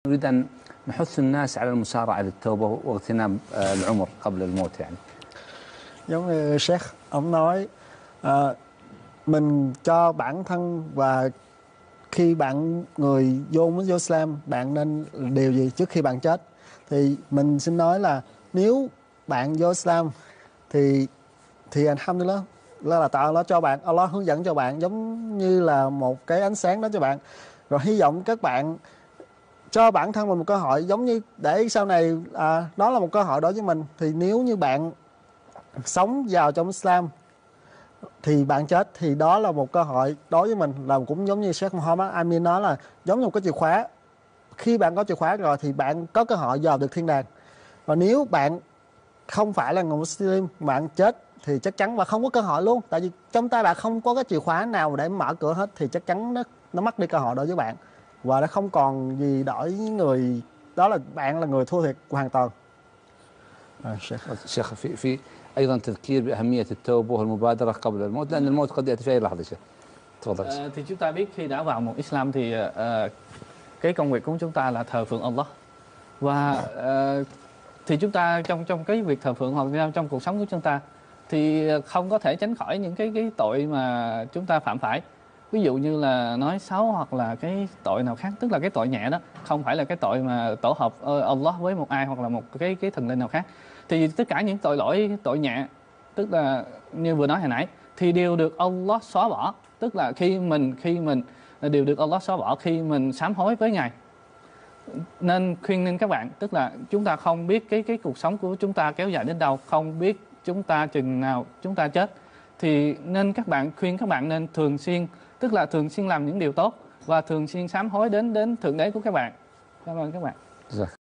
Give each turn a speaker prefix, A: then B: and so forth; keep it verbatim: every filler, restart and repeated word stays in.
A: نريد أن نحث الناس على المسارعة للتوبة واغتنام العمر قبل الموت يعني.
B: Giống như Sheikh ông nói, à, mình cho bản thân và khi bạn người vô muốn vô Islam, bạn nên điều gì trước khi bạn chết? Thì mình xin nói là nếu bạn vô Islam thì thì alhamdulillah, là là tạo Allah cho bạn, Allah hướng dẫn cho bạn giống như là một cái ánh sáng đó cho bạn. Rồi hy vọng các bạn cho bản thân mình một cơ hội, giống như để sau này à, đó là một cơ hội đối với mình. Thì nếu như bạn sống vào trong Islam thì bạn chết, thì đó là một cơ hội đối với mình, là cũng giống như Sheikh Muhammad Amin nói là giống như một cái chìa khóa. Khi bạn có chìa khóa rồi thì bạn có cơ hội vào được thiên đàng. Và nếu bạn không phải là người Muslim, bạn chết thì chắc chắn và không có cơ hội luôn, tại vì trong tay bạn không có cái chìa khóa nào để mở cửa hết, thì chắc chắn nó nó mất đi cơ hội đối với bạn và nó không còn gì đổi với người đó, là bạn là người thua thiệt hoàn toàn.
A: شيخ في في أيضا تذكير بأهمية التوبة والمبادرة قبل الموت لأن الموت قد يأتي في أي لحظة. شيخ تفضل.
C: À, thì chúng ta biết khi đã vào một Islam thì uh, cái công việc của chúng ta là thờ phượng Allah, và uh, thì chúng ta trong trong cái việc thờ phượng hoặc trong cuộc sống của chúng ta thì không có thể tránh khỏi những cái cái tội mà chúng ta phạm phải, ví dụ như là nói xấu hoặc là cái tội nào khác, tức là cái tội nhẹ đó, không phải là cái tội mà tổ hợp Allah với một ai hoặc là một cái cái thần linh nào khác. Thì tất cả những tội lỗi tội nhẹ, tức là như vừa nói hồi nãy, thì đều được Allah xóa bỏ, tức là khi mình khi mình đều được Allah xóa bỏ khi mình sám hối với Ngài. Nên khuyên nên các bạn, tức là chúng ta không biết cái cái cuộc sống của chúng ta kéo dài đến đâu, không biết chúng ta chừng nào chúng ta chết, thì nên các bạn khuyên các bạn nên thường xuyên, tức là thường xuyên làm những điều tốt và thường xuyên sám hối đến đến thượng đế của các bạn. Cảm ơn các bạn.
A: Dạ.